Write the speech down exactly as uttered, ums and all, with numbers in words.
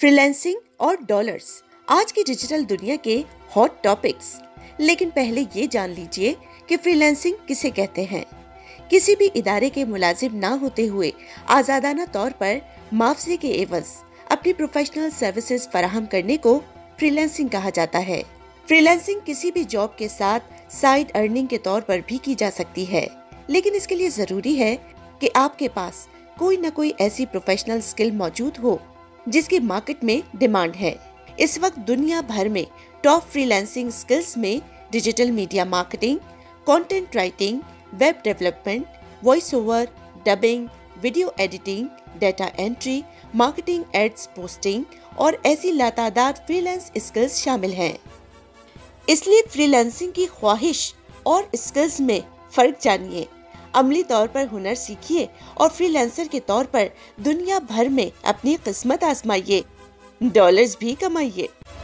Freelancing और dollars आज की डिजिटल दुनिया के हॉट टॉपिक्स। लेकिन पहले ये जान लीजिए कि फ्रीलांसिंग किसे कहते हैं। किसी भी इदारे के मुलाजिम ना होते हुए आजादाना तौर पर मुआवजे के एवज अपनी प्रोफेशनल सर्विसेज फराहम करने को फ्रीलांसिंग कहा जाता है। फ्रीलांसिंग किसी भी जॉब के साथ साइड अर्निंग के तौर पर भी की जा सकती है, लेकिन इसके लिए जरूरी है कि आपके पास कोई न कोई ऐसी प्रोफेशनल स्किल मौजूद हो जिसकी मार्केट में डिमांड है। इस वक्त दुनिया भर में टॉप फ्रीलांसिंग स्किल्स में digital media marketing, content writing, web development, voice over, dubbing, video editing, data entry, marketing ads posting और ऐसी लातादाद फ्रीलांस स्किल्स शामिल हैं। इसलिए फ्रीलांसिंग की ख्वाहिश और स्किल्स में फर्क जानिए, अमली तौर पर हुनर सीखिए और फ्रीलांसर के तौर पर दुनिया भर में अपनी किस्मत आजमाइए, डॉलर्स भी कमाइए।